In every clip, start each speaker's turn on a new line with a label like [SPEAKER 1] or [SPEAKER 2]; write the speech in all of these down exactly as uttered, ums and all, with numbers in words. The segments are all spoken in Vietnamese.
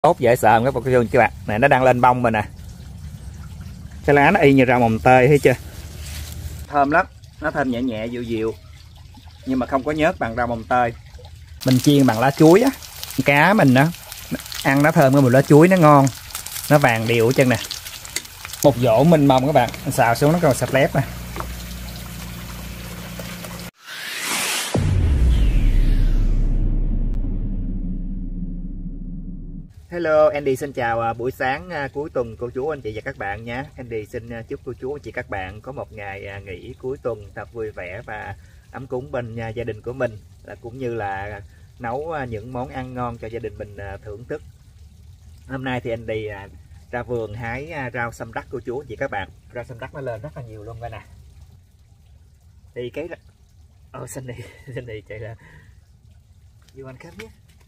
[SPEAKER 1] Tốt dễ sợ các các bạn này, nó đang lên bông rồi nè. Cái lá nó y như rau mồng tơi, thấy chưa? Thơm lắm, nó thơm nhẹ nhẹ dịu dịu nhưng mà không có nhớt bằng rau mồng tơi. Mình chiên bằng lá chuối á, cá mình đó ăn nó thơm hơn mùi lá chuối, nó ngon, nó vàng điệu ở chân nè. Một dỗ mình mông các bạn, xào xuống nó còn sạch lép nè. Hello, Andy xin chào buổi sáng cuối tuần cô chú anh chị và các bạn nhé. Andy xin chúc cô chú anh chị các bạn có một ngày nghỉ cuối tuần thật vui vẻ và ấm cúng bên gia đình của mình, cũng như là nấu những món ăn ngon cho gia đình mình thưởng thức. Hôm nay thì Andy ra vườn hái rau xăm đắt cô chú anh chị các bạn. Rau xăm đắt nó lên rất là nhiều luôn đây nè. Thì cái ồ xin đi xin đi chạy là vô anh khám nhé.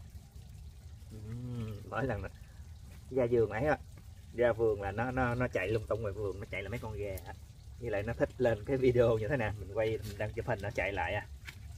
[SPEAKER 1] Mỗi lần ra vườn ấy á, ra vườn là nó nó nó chạy lung tung ngoài vườn, nó chạy là mấy con gà, như lại nó thích lên cái video như thế nào mình quay, mình đang chụp hình nó chạy lại à.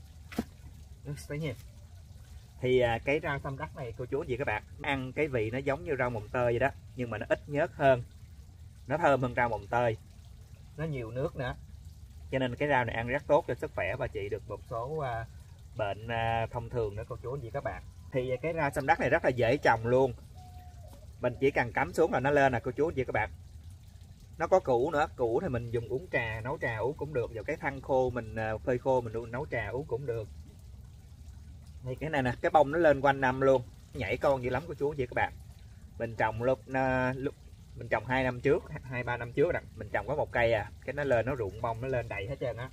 [SPEAKER 1] Thì cái rau xăm đắt này cô chú gì các bạn, ăn cái vị nó giống như rau mồng tơi vậy đó, nhưng mà nó ít nhớt hơn, nó thơm hơn rau mồng tơi, nó nhiều nước nữa, cho nên cái rau này ăn rất tốt cho sức khỏe và trị được một số bệnh thông thường nữa cô chú gì các bạn. Thì cái rau xăm đắt này rất là dễ trồng luôn, mình chỉ cần cắm xuống là nó lên nè cô chú chị các bạn. Nó có củ nữa, củ thì mình dùng uống trà, nấu trà uống cũng được, vào cái thân khô mình phơi khô mình nấu trà uống cũng được. Thì cái này nè, cái bông nó lên quanh năm luôn, nhảy con dữ lắm cô chú chị các bạn. Mình trồng lúc, lúc mình trồng hai năm trước, hai ba năm trước rồi, mình trồng có một cây à, cái nó lên nó rụng bông, nó lên đầy hết trơn á.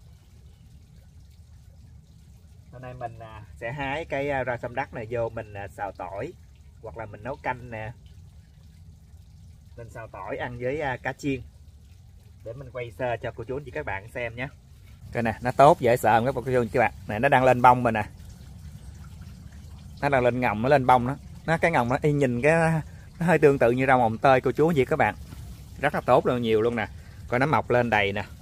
[SPEAKER 1] Hôm nay mình sẽ hái cái rau xăm đắt này vô mình xào tỏi, hoặc là mình nấu canh nè, mình xào tỏi ăn với cá chiên, để mình quay sơ cho cô chú anh chị các bạn xem nhé. Cái nè, nó tốt dễ sợ các cô chú anh chị các bạn. Này nó đang lên bông rồi nè, nó đang lên ngồng, nó lên bông đó, nó cái ngồng nó y nhìn cái nó hơi tương tự như rau mồng tơi cô chú anh chị các bạn, rất là tốt luôn, nhiều luôn nè. Coi nó mọc lên đầy nè,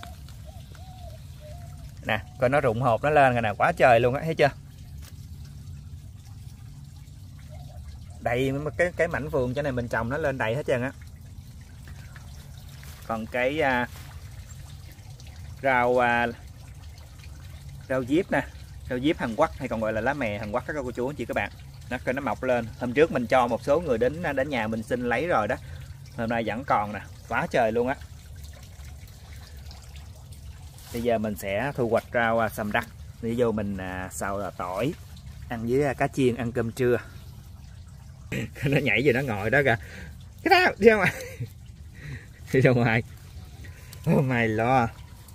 [SPEAKER 1] nè coi nó rụng hộp nó lên rồi nè, quá trời luôn á, thấy chưa? Đầy cái cái mảnh vườn chỗ này mình trồng nó lên đầy hết trơn á. Còn cái uh, rau uh, rau diếp nè, rau diếp Hàn Quốc hay còn gọi là lá mè Hàn Quốc các cô chú anh chị các bạn, nó coi nó mọc lên. Hôm trước mình cho một số người đến đến nhà mình xin lấy rồi đó, hôm nay vẫn còn nè, quá trời luôn á. Bây giờ mình sẽ thu hoạch rau uh, xăm đắt đi vô mình uh, xào tỏi ăn với uh, cá chiên, ăn cơm trưa. Nó nhảy về nó ngồi đó kìa, cái đó đi ra ngoài đi ra ngoài. Oh mày lo,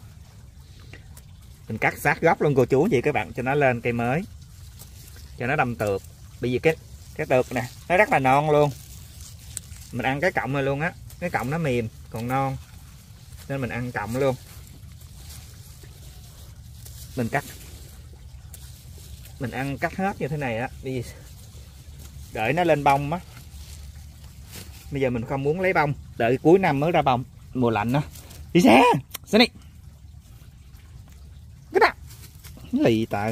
[SPEAKER 1] mình cắt sát gốc luôn cô chú chị các bạn, cho nó lên cây mới, cho nó đâm tược. Bởi vì cái cái tược nè nó rất là non luôn, mình ăn cái cọng này luôn á, cái cọng nó mềm còn non nên mình ăn cọng luôn. Mình cắt mình ăn cắt hết như thế này á, vì đợi nó lên bông á. Bây giờ mình không muốn lấy bông, đợi cuối năm mới ra bông, mùa lạnh đó. Đi xe xe đi cái đó lì tợ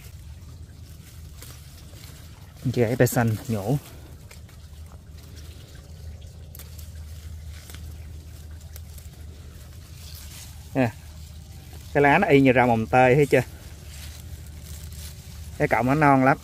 [SPEAKER 1] gãy bê xanh nhổ. À, cái lá nó y như rau mồng tơi, thấy chưa? Cái cọng nó non lắm.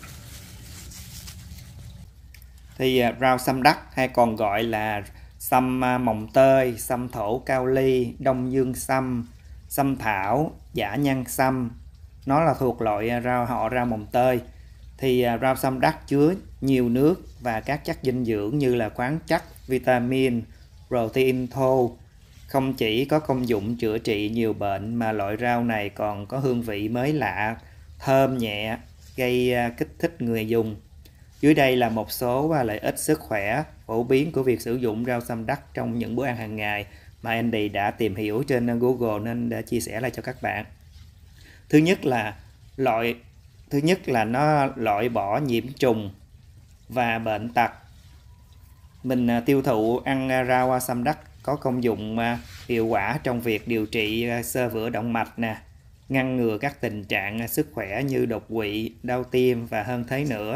[SPEAKER 1] Thì rau xăm đắt hay còn gọi là xăm mồng tơi, xăm thổ cao ly, đông dương xăm, xăm thảo, dã nhăn xăm, nó là thuộc loại rau họ rau mồng tơi. Thì rau xăm đắt chứa nhiều nước và các chất dinh dưỡng như là khoáng chất, vitamin, protein thô. Không chỉ có công dụng chữa trị nhiều bệnh mà loại rau này còn có hương vị mới lạ, thơm nhẹ, gây kích thích người dùng. Dưới đây là một số lợi ích sức khỏe phổ biến của việc sử dụng rau xăm đắt trong những bữa ăn hàng ngày mà Andy đã tìm hiểu trên Google nên đã chia sẻ lại cho các bạn. Thứ nhất là loại thứ nhất là nó loại bỏ nhiễm trùng và bệnh tật. Mình tiêu thụ ăn rau xăm đắt có công dụng hiệu quả trong việc điều trị xơ vữa động mạch nè, ngăn ngừa các tình trạng sức khỏe như đột quỵ, đau tim và hơn thế nữa.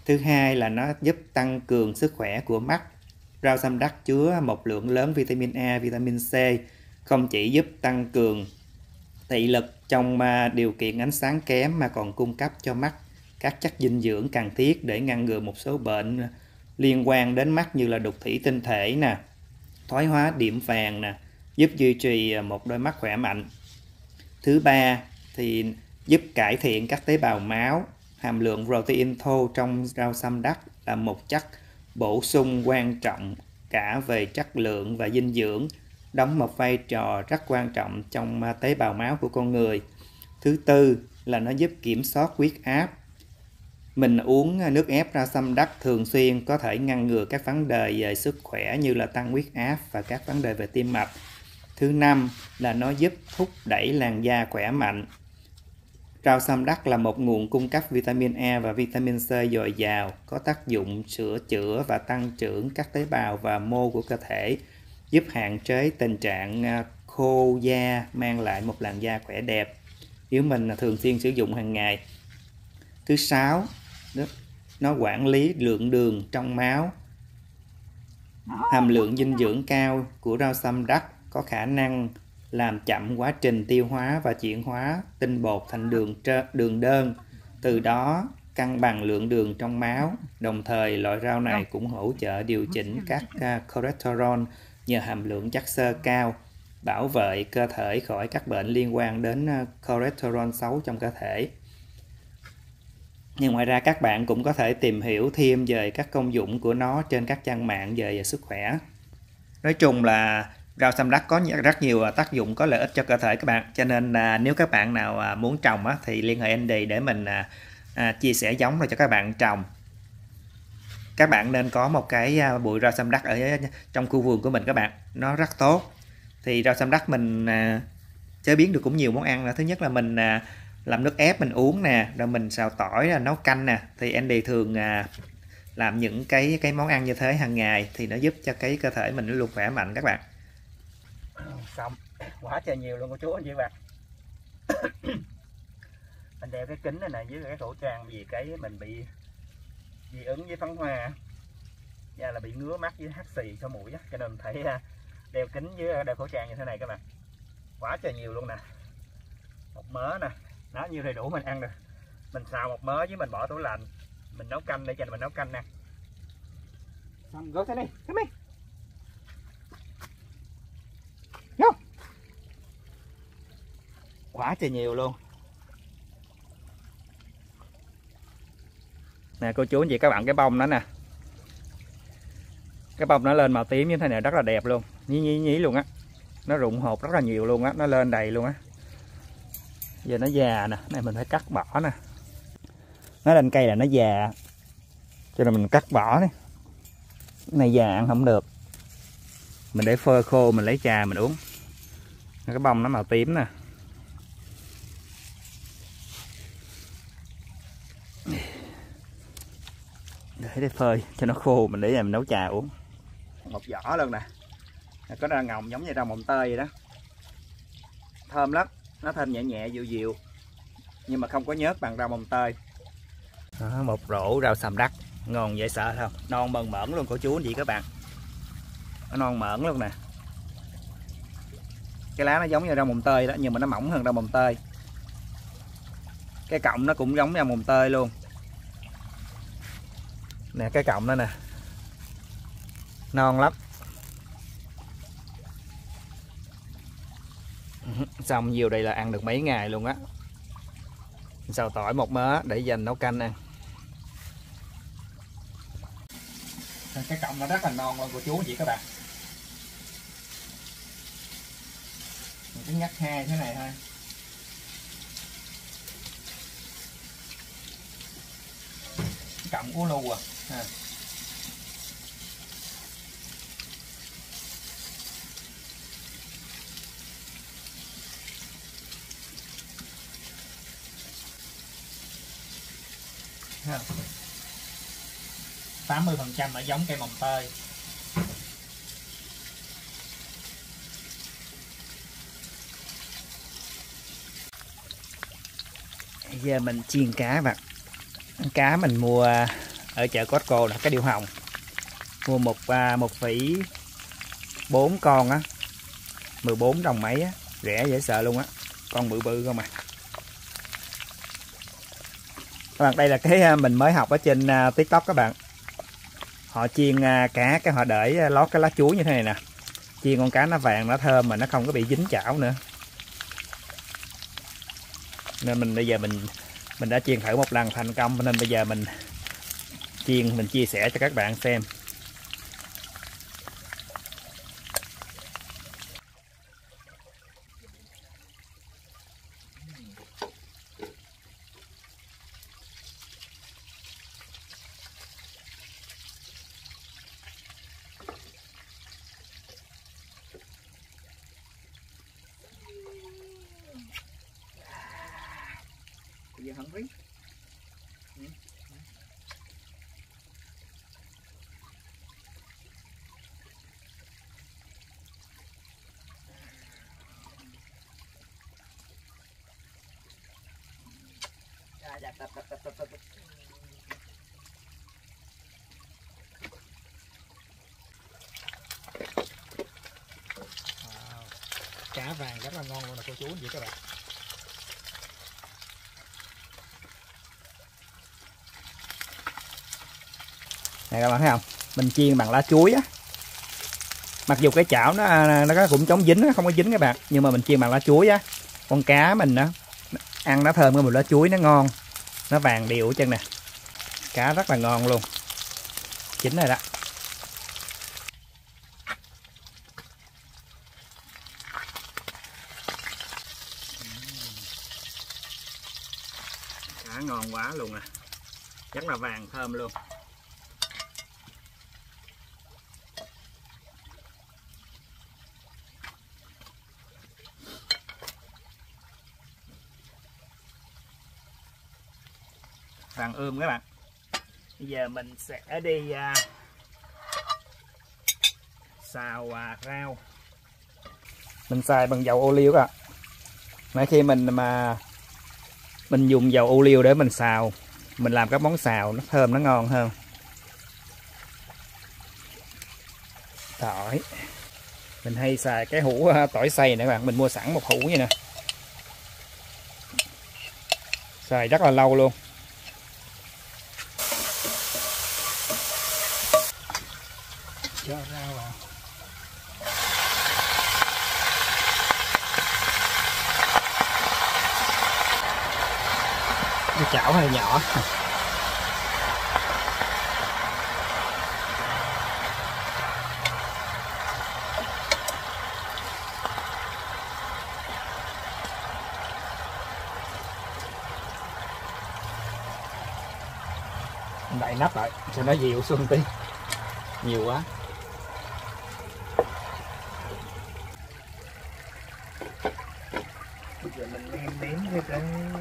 [SPEAKER 1] Thứ hai là nó giúp tăng cường sức khỏe của mắt. Rau xăm đắc chứa một lượng lớn vitamin A, vitamin C, không chỉ giúp tăng cường thị lực trong điều kiện ánh sáng kém mà còn cung cấp cho mắt các chất dinh dưỡng cần thiết để ngăn ngừa một số bệnh liên quan đến mắt như là đục thủy tinh thể nè, thoái hóa điểm vàng nè, giúp duy trì một đôi mắt khỏe mạnh. Thứ ba thì giúp cải thiện các tế bào máu. Hàm lượng protein thô trong rau xăm đắc là một chất bổ sung quan trọng cả về chất lượng và dinh dưỡng, đóng một vai trò rất quan trọng trong tế bào máu của con người. Thứ tư là nó giúp kiểm soát huyết áp. Mình uống nước ép rau xăm đắc thường xuyên có thể ngăn ngừa các vấn đề về sức khỏe như là tăng huyết áp và các vấn đề về tim mạch. Thứ năm là nó giúp thúc đẩy làn da khỏe mạnh. Rau xăm đắc là một nguồn cung cấp vitamin A và vitamin C dồi dào, có tác dụng sửa chữa và tăng trưởng các tế bào và mô của cơ thể, giúp hạn chế tình trạng khô da, mang lại một làn da khỏe đẹp nếu mình thường xuyên sử dụng hàng ngày. Thứ sáu, nó quản lý lượng đường trong máu. Hàm lượng dinh dưỡng cao của rau xăm đắc có khả năng làm chậm quá trình tiêu hóa và chuyển hóa tinh bột thành đường đường đơn, từ đó cân bằng lượng đường trong máu. Đồng thời, loại rau này cũng hỗ trợ điều chỉnh các cholesterol nhờ hàm lượng chất xơ cao, bảo vệ cơ thể khỏi các bệnh liên quan đến cholesterol xấu trong cơ thể. Nhưng ngoài ra các bạn cũng có thể tìm hiểu thêm về các công dụng của nó trên các trang mạng về sức khỏe. Nói chung là rau xăm đắc có rất nhiều tác dụng có lợi ích cho cơ thể các bạn. Cho nên à, nếu các bạn nào à, muốn trồng á, thì liên hệ Andy để mình à, à, chia sẻ giống rồi cho các bạn trồng. Các bạn nên có một cái à, bụi rau xăm đắc ở trong khu vườn của mình các bạn. Nó rất tốt. Thì rau xăm đắc mình à, chế biến được cũng nhiều món ăn. Thứ nhất là mình à, làm nước ép mình uống nè, rồi mình xào tỏi là nấu canh nè. Thì Andy thường à, làm những cái cái món ăn như thế hàng ngày thì nó giúp cho cái cơ thể mình nó luôn khỏe mạnh các bạn. Xong quá trời nhiều luôn cô chú anh chị bạn. Mình đeo cái kính này nè với cái khẩu trang vì cái mình bị dị ứng với phấn hoa, da là bị ngứa mắt với hắt xì sổ mũi á, cho nên phải đeo kính với đeo khẩu trang như thế này các bạn. Quá trời nhiều luôn nè. Một mớ nè, nó như đầy đủ mình ăn được. Mình xào một mớ với mình bỏ tủ lạnh, mình nấu canh để cho mình nấu canh nè. Xong go thế này, come here. Go. Quá trời nhiều luôn. Nè cô chú anh chị các bạn, cái bông nó nè. Cái bông nó lên màu tím như thế này rất là đẹp luôn. Nhí nhí nhí luôn á. Nó rụng hột rất là nhiều luôn á, nó lên đầy luôn á. Giờ nó già nè, này mình phải cắt bỏ nè. Nó lên cây là nó già, cho nên mình cắt bỏ đi. Cái này già ăn không được, mình để phơi khô mình lấy trà mình uống. Cái bông nó màu tím nè. Để phơi cho nó khô mình để mình nấu trà uống. Một vỏ luôn nè, có ra ngồng giống như rau mồng tơi vậy đó, thơm lắm. Nó thơm nhẹ nhẹ dịu dịu nhưng mà không có nhớt bằng rau mồng tơi. Đó, một rổ rau xăm đắc ngon dễ sợ không, non bần mởn luôn cô chú anh chị các bạn. Nó non mởn luôn nè. Cái lá nó giống như rau mồng tơi đó, nhưng mà nó mỏng hơn rau mồng tơi. Cái cọng nó cũng giống rau mồng tơi luôn nè, cái cọng đó nè, non lắm. Xong nhiều đây là ăn được mấy ngày luôn á. Xào tỏi một mớ để dành nấu canh ăn. Cái cọng nó rất là non luôn cô chú anh chị các bạn. Mình cứ ngắt hai thế này thôi. Cọng của lu à, à. tám mươi phần trăm là giống cây mồng tơi. Giờ mình chiên cá bạn. Cá mình mua ở chợ Costco là cái điêu hồng, mua một à, một phẩy bốn con á, mười bốn đồng mấy á, rẻ dễ sợ luôn á, con bự bự không à. Các bạn, đây là cái mình mới học ở trên uh, TikTok các bạn. Họ chiên uh, cá, cái họ để lót cái lá chuối như thế này nè, chiên con cá nó vàng nó thơm mà nó không có bị dính chảo nữa. Nên mình bây giờ mình mình đã chiên thử một lần thành công, nên bây giờ mình chiên mình chia sẻ cho các bạn xem. You hungry? Mm. Yeah, yeah, tập, tập, tập, tập, tập. Wow. Cá vàng rất là ngon luôn nè cô chú vậy các bạn. Này các bạn thấy không, mình chiên bằng lá chuối á, mặc dù cái chảo nó nó cũng chống dính, nó không có dính các bạn, nhưng mà mình chiên bằng lá chuối á, con cá mình đó ăn nó thơm, cái mùi lá chuối nó ngon, nó vàng đều ở chân nè, cá rất là ngon luôn, chín rồi đó. Cá ngon quá luôn nè, rất là vàng thơm luôn. Vàng ươm các bạn. Bây giờ mình sẽ đi uh, xào uh, rau. Mình xài bằng dầu ô liu các bạn. Mỗi khi mình mà mình dùng dầu ô liu để mình xào, mình làm các món xào nó thơm, nó ngon hơn. Tỏi. Mình hay xài cái hũ uh, tỏi xay này các bạn, mình mua sẵn một hũ như nè. Xài rất là lâu luôn. Cho rau vào. Cái chảo hơi nhỏ. Đậy nắp lại cho nó dịu xuống tí, nhiều quá. Bây giờ mình nêm nếm với cái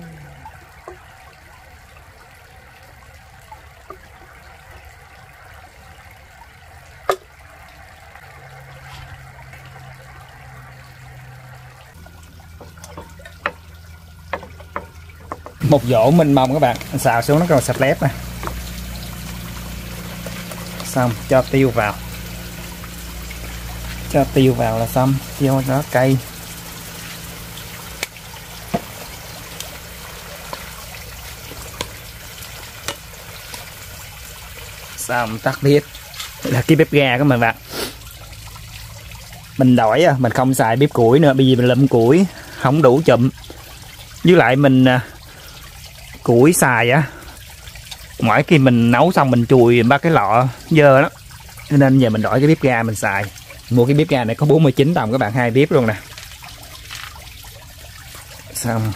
[SPEAKER 1] một dỗ mình mong các bạn, xào xuống nó còn sạch lép nè. Xong cho tiêu vào, cho tiêu vào là xong, tiêu nó cay. Xong tắt bếp. Đây là cái bếp ga của mình bạn. Mình đổi mình không xài bếp củi nữa, bởi vì mình lụm củi không đủ chụm, với lại mình củi xài á, mỗi khi mình nấu xong mình chùi ba cái lọ dơ đó, nên giờ mình đổi cái bếp ga mình xài. Mua cái bếp ga này có bốn mươi chín đồng các bạn, hai bếp luôn nè. Xong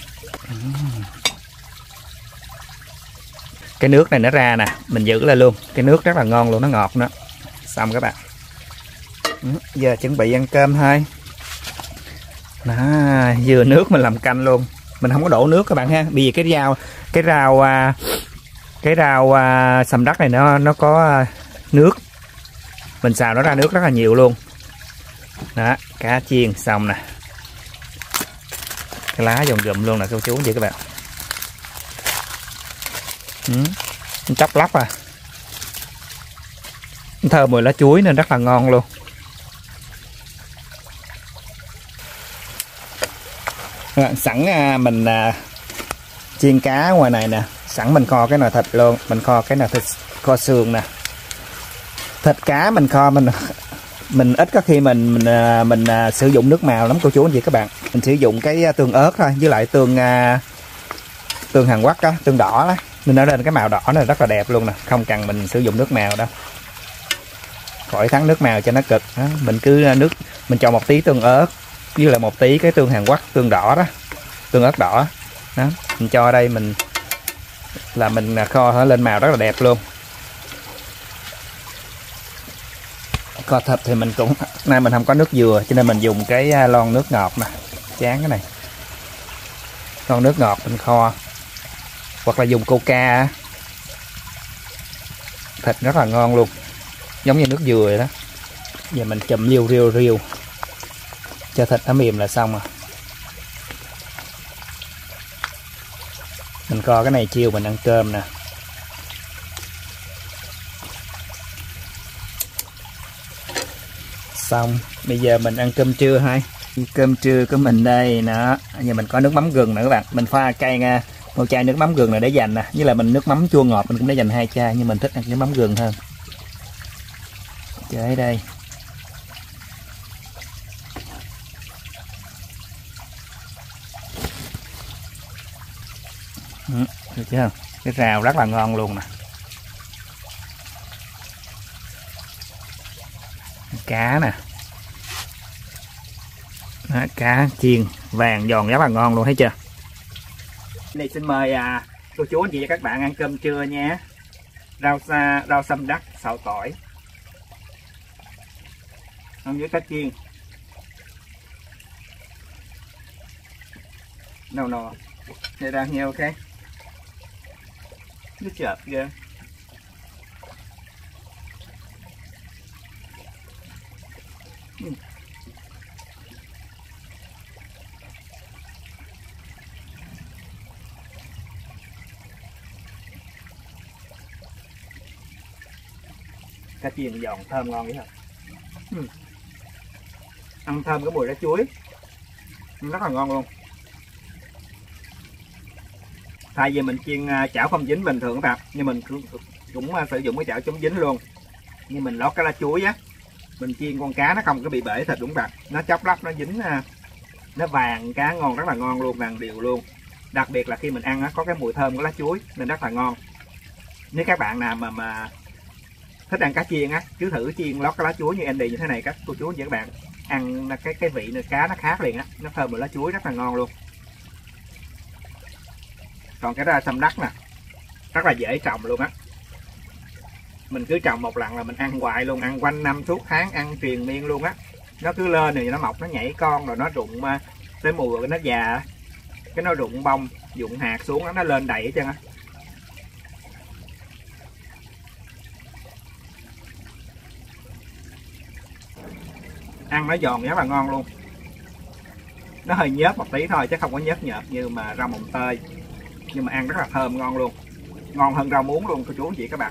[SPEAKER 1] cái nước này nó ra nè, mình giữ lại luôn, cái nước rất là ngon luôn, nó ngọt nữa. Xong các bạn, giờ chuẩn bị ăn cơm thôi. Đó, vừa nước mình làm canh luôn, mình không có đổ nước các bạn ha, vì cái rau cái rau cái rau sầm đất này nó nó có nước, mình xào nó ra nước rất là nhiều luôn. Đó, cá chiên xong nè, cái lá giòn gụm luôn nè cô chú vậy các bạn. Ừ, chóc lóc à. Thơm mùi lá chuối nên rất là ngon luôn. Sẵn mình chiên cá ngoài này nè, sẵn mình kho cái nồi thịt luôn, mình kho cái nồi thịt kho xương nè. Thịt cá mình kho mình mình ít có khi mình mình mình, mình sử dụng nước màu lắm cô chú anh chị các bạn. Mình sử dụng cái tương ớt thôi, với lại tương tương Hàn Quốc đó, tương đỏ đó, nên nó lên cái màu đỏ này rất là đẹp luôn nè, không cần mình sử dụng nước màu đâu, khỏi thắng nước màu cho nó cực đó. Mình cứ nước mình cho một tí tương ớt với lại một tí cái tương Hàn Quốc, tương đỏ đó, tương ớt đỏ đó, mình cho đây mình là mình kho nó lên màu rất là đẹp luôn. Kho thịt thì mình cũng nay mình không có nước dừa cho nên mình dùng cái lon nước ngọt nè, chán cái này, lon nước ngọt mình kho, hoặc là dùng coca, thịt rất là ngon luôn, giống như nước dừa vậy đó. Giờ mình chùm riêu riêu riêu cho thịt nó mềm là xong à. Mình kho cái này chiều mình ăn cơm nè. Xong bây giờ mình ăn cơm trưa hay cơm trưa của mình đây nè. Giờ mình có nước mắm gừng nữa các bạn, mình pha cây nha, một chai nước mắm gừng này để dành nè, với lại mình nước mắm chua ngọt mình cũng để dành hai chai, nhưng mình thích ăn nước mắm gừng hơn. Chơi đây. Ừ, được chưa? Cái rau rất là ngon luôn nè. Cá nè. Đó, cá chiên vàng giòn rất là ngon luôn, thấy chưa? Đây xin mời à, cô chú anh chị và các bạn ăn cơm trưa nha. Rau xa, rau xăm đắt, xào tỏi, ăn với cá chiên. No no. Đây đang nhiều ok. Nước chợp kìa. Ừ. Cá chiên giòn thơm ngon vậy hả? Ừ. Ăn thơm cái mùi lá chuối, rất là ngon luôn. Thay vì mình chiên chảo không dính bình thường các bạn, nhưng mình cũng, cũng sử dụng cái chảo chống dính luôn. Nhưng mình lót cái lá chuối á, mình chiên con cá nó không có bị bể thịt đúng bạn, nó chóc lóc nó dính, nó vàng, cá ngon rất là ngon luôn, vàng đều luôn. Đặc biệt là khi mình ăn á, có cái mùi thơm của lá chuối nên rất là ngon. Nếu các bạn nào mà mà thích ăn cá chiên á, cứ thử chiên lót cái lá chuối như Andy như thế này các cô chú và các bạn, ăn cái cái vị này, cá nó khác liền á, nó thơm mùi lá chuối rất là ngon luôn. Còn cái rau xăm đắt nè, rất là dễ trồng luôn á, mình cứ trồng một lần là mình ăn hoài luôn, ăn quanh năm suốt tháng, ăn triền miên luôn á. Nó cứ lên rồi nó mọc, nó nhảy con rồi nó rụng tới mùa rồi nó già, cái nó rụng bông rụng hạt xuống đó, nó lên đầy hết trơn á. Ăn nó giòn rất là ngon luôn, nó hơi nhớt một tí thôi chứ không có nhớt nhợt như mà rau mồng tơi, nhưng mà ăn rất là thơm ngon luôn, ngon hơn rau muống luôn cô chú anh chị các bạn.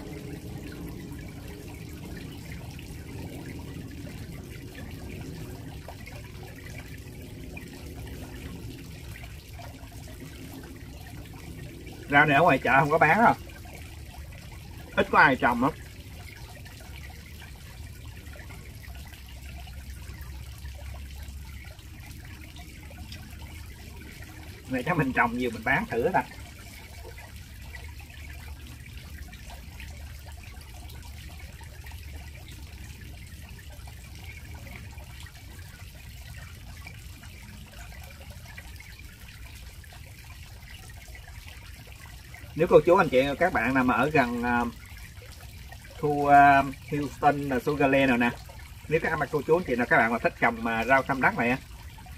[SPEAKER 1] Rau này ở ngoài chợ không có bán đâu, ít có ai trồng lắm. Này chắc mình trồng nhiều mình bán thử ta. Nếu cô chú anh chị các bạn nào mà ở gần uh, khu uh, Houston là Sugarland nào nè, nếu các anh cô chú anh chị nào các bạn mà thích trồng uh, rau xăm đắt này á,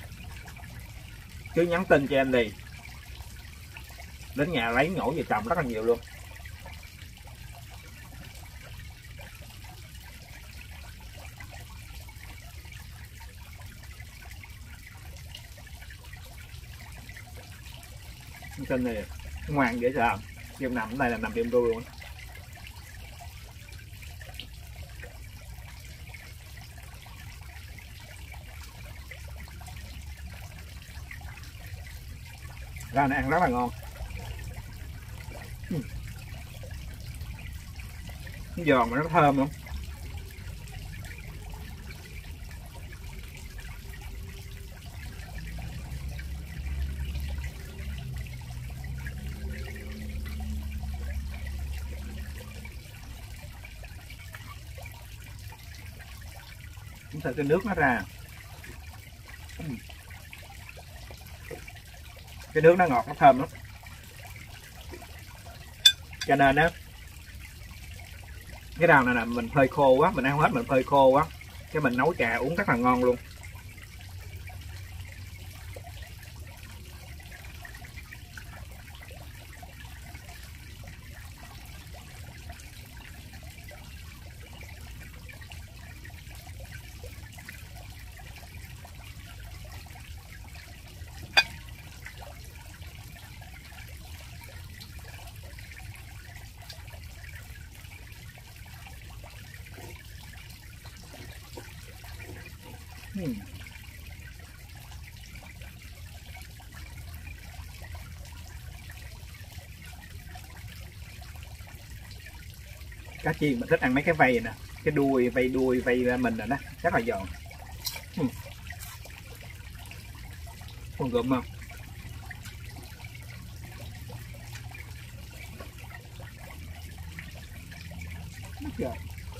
[SPEAKER 1] cứ nhắn tin cho em đi, đến nhà lấy nhổ về trồng rất là nhiều luôn. Kênh này ngoan dễ sợ, em nằm ở đây là nằm đêm ru luôn.
[SPEAKER 2] Rau này ăn rất là ngon. Uhm. Nó giòn mà nó thơm không? Chúng ta cái nước nó ra, cái nước nó ngọt nó thơm lắm, cho nên á cái rau này là mình phơi khô quá, mình ăn không hết mình phơi khô quá, cái mình nấu trà uống rất là ngon luôn. Hmm. Cá chiên mình thích ăn mấy cái vây nè, cái đuôi vây đuôi vây mình rồi đó, rất là giòn. Hmm. Con gụm không? Trời.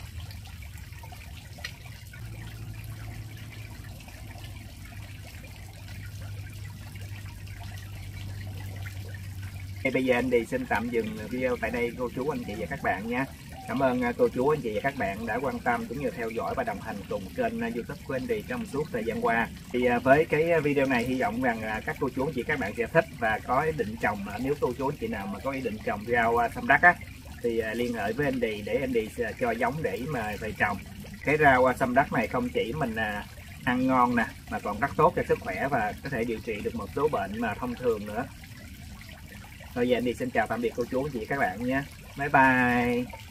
[SPEAKER 2] Bây giờ anh Đi xin tạm dừng video tại đây cô chú anh chị và các bạn nha. Cảm ơn cô chú anh chị và các bạn đã quan tâm cũng như theo dõi và đồng hành cùng kênh YouTube của anh Đi trong suốt thời gian qua. Thì với cái video này hy vọng rằng các cô chú anh chị các bạn sẽ thích và có ý định trồng. Nếu cô chú anh chị nào mà có ý định trồng rau xăm đắc á thì liên hệ với anh Đi để anh Đi cho giống để mà về trồng. Cái rau xăm đắc này không chỉ mình ăn ngon nè mà còn rất tốt cho sức khỏe và có thể điều trị được một số bệnh mà thông thường nữa. Rồi giờ anh Đi xin chào tạm biệt cô chú anh chị các bạn nhé. Bye bye.